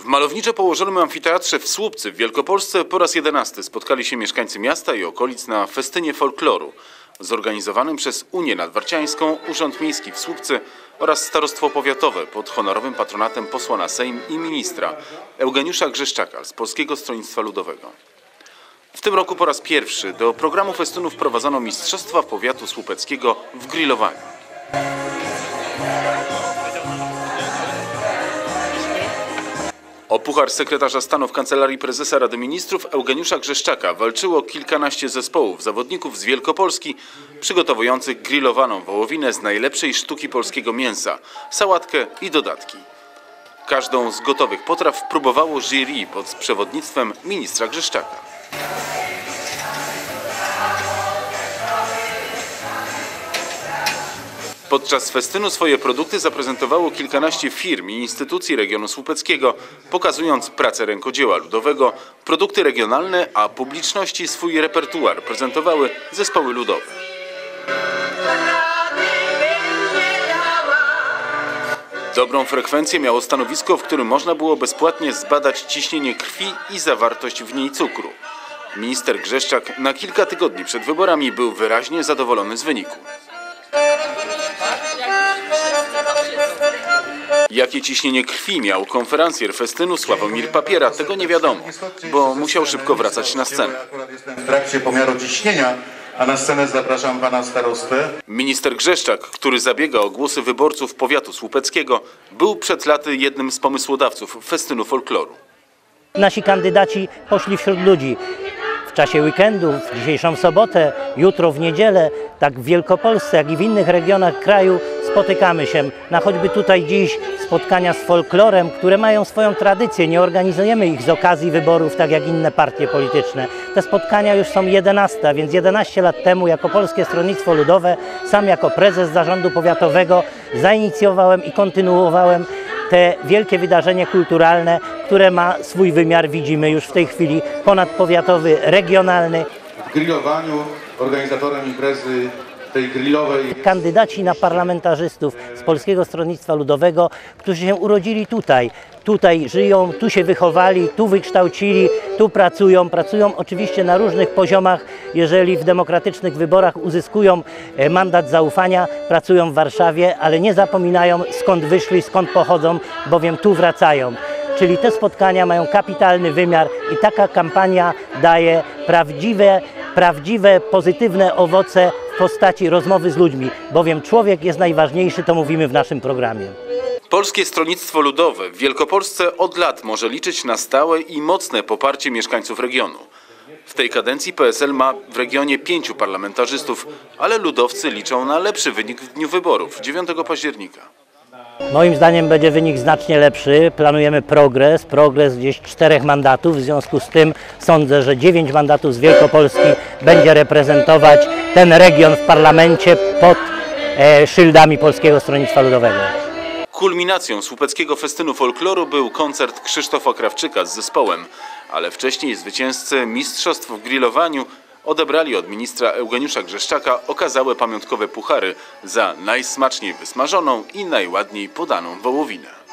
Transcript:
malowniczo położonym amfiteatrze w Słupcy w Wielkopolsce po raz 11 spotkali się mieszkańcy miasta i okolic na festynie folkloru zorganizowanym przez Unię Nadwarciańską, Urząd Miejski w Słupcy oraz Starostwo Powiatowe pod honorowym patronatem posła na Sejm i ministra Eugeniusza Grzeszczaka z Polskiego Stronnictwa Ludowego. W tym roku po raz pierwszy do programu festynu wprowadzono Mistrzostwa Powiatu Słupeckiego w grillowaniu. O puchar sekretarza stanu w Kancelarii Prezesa Rady Ministrów Eugeniusza Grzeszczaka walczyło kilkanaście zespołów zawodników z Wielkopolski przygotowujących grillowaną wołowinę z najlepszej sztuki polskiego mięsa, sałatkę i dodatki. Każdą z gotowych potraw próbowało jury pod przewodnictwem ministra Grzeszczaka. Podczas festynu swoje produkty zaprezentowało kilkanaście firm i instytucji regionu słupeckiego, pokazując pracę rękodzieła ludowego, produkty regionalne, a publiczności swój repertuar prezentowały zespoły ludowe. Dobrą frekwencję miało stanowisko, w którym można było bezpłatnie zbadać ciśnienie krwi i zawartość w niej cukru. Minister Grzeszczak na kilka tygodni przed wyborami był wyraźnie zadowolony z wyniku. Jakie ciśnienie krwi miał konferencjer festynu Sławomir Papiera, tego nie wiadomo, bo musiał szybko wracać na scenę. Jestem w trakcie pomiaru ciśnienia, a na scenę zapraszam pana starostę. Minister Grzeszczak, który zabiega o głosy wyborców powiatu słupeckiego, był przed laty jednym z pomysłodawców festynu folkloru. Nasi kandydaci poszli wśród ludzi. W czasie weekendu, w dzisiejszą sobotę, jutro w niedzielę, tak w Wielkopolsce, jak i w innych regionach kraju spotykamy się na choćby tutaj dziś spotkania z folklorem, które mają swoją tradycję. Nie organizujemy ich z okazji wyborów, tak jak inne partie polityczne. Te spotkania już są 11, więc 11 lat temu jako Polskie Stronnictwo Ludowe, sam jako prezes zarządu powiatowego zainicjowałem i kontynuowałem te wielkie wydarzenie kulturalne, które ma swój wymiar, widzimy już w tej chwili, ponadpowiatowy, regionalny. W grillowaniu organizatorem imprezy tej grillowej Kandydaci na parlamentarzystów z Polskiego Stronnictwa Ludowego, którzy się urodzili tutaj żyją, tu się wychowali, tu wykształcili, tu pracują oczywiście na różnych poziomach. Jeżeli w demokratycznych wyborach uzyskują mandat zaufania, pracują w Warszawie, ale nie zapominają, skąd wyszli, skąd pochodzą, bowiem tu wracają. Czyli te spotkania mają kapitalny wymiar i taka kampania daje prawdziwe, pozytywne owoce w postaci rozmowy z ludźmi, bowiem człowiek jest najważniejszy, to mówimy w naszym programie. Polskie Stronnictwo Ludowe w Wielkopolsce od lat może liczyć na stałe i mocne poparcie mieszkańców regionu. W tej kadencji PSL ma w regionie 5 parlamentarzystów, ale ludowcy liczą na lepszy wynik w dniu wyborów 9 października. Moim zdaniem będzie wynik znacznie lepszy. Planujemy progres gdzieś 4 mandatów. W związku z tym sądzę, że 9 mandatów z Wielkopolski będzie reprezentować ten region w parlamencie pod szyldami Polskiego Stronnictwa Ludowego. Kulminacją słupeckiego festynu folkloru był koncert Krzysztofa Krawczyka z zespołem, ale wcześniej zwycięzcy mistrzostw w grillowaniu odebrali od ministra Eugeniusza Grzeszczaka okazałe pamiątkowe puchary za najsmaczniej wysmażoną i najładniej podaną wołowinę.